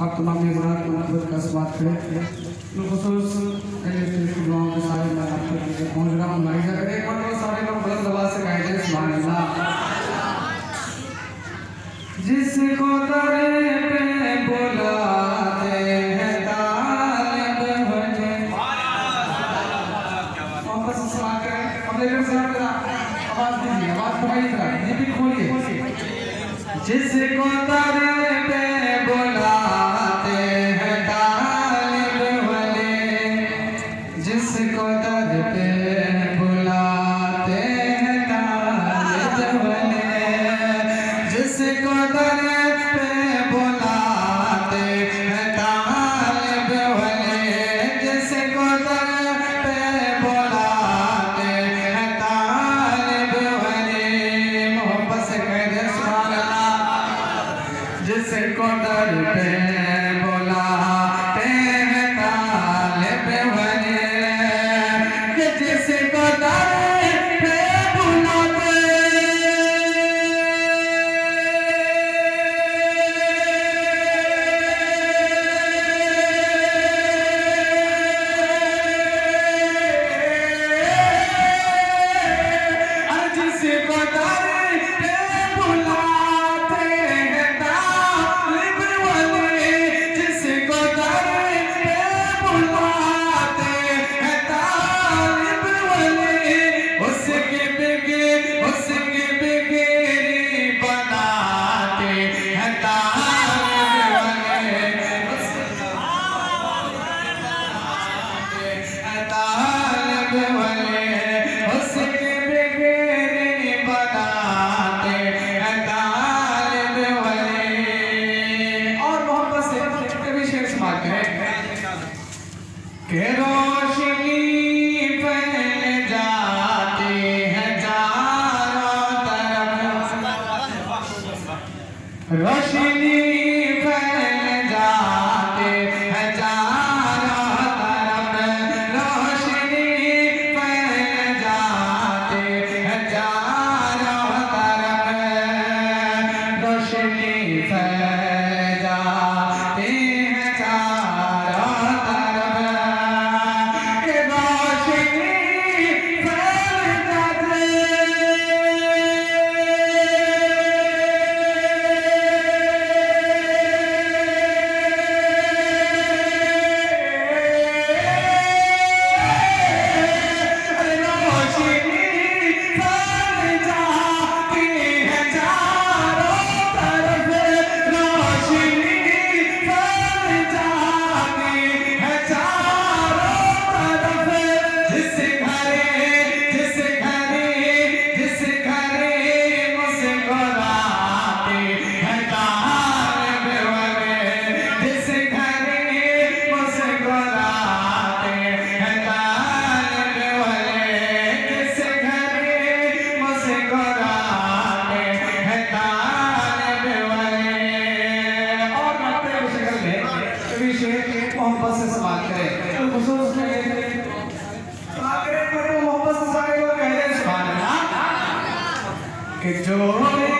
आप तमाम मेज़बान मुनव्वर का स्वागत करें। बिलखुसूस गाँव के सारे मैं आपके लिए पहुँच रहा हूँ। हमारी जगह एक बार सारे लोग बुलंद आवाज़ से कहे थे सुभान अल्लाह। जिसको दरे पे बुलाते हैं तालिब बने। वापस सवाल करें। अब लेकर सलाम करा। आवाज़ दीजिए, आवाज़ बढ़ाइए जरा, ये भी खोलिए। जिसको दरे पे बुलाते हैं तालिब बने। जिसको दर पे बुलाते हैं तालिब बने। जिसको दर पे बुलाते हैं तालिब बने। जिसको दर पे बुलाते हैं तालिब बने। मोहब्बत से कह दे सुभान अल्लाह। जिसको दर पे बुलाते हैं तालिब बने। जिसको दर पे बुलाते के रोशनी फैल जाती है चारों तरफ। रोशनी फैल जाती है चारों तरफ। रोशनी फैल जाती है चारों तरफ। रोशनी फैल जाती है चारों तरफ। मोहब्बत से सवाल करें तो खुसूस में सवाल करें पर मोहब्बत से सारे लोग कह रहे हैं सुभान अल्लाह कि जो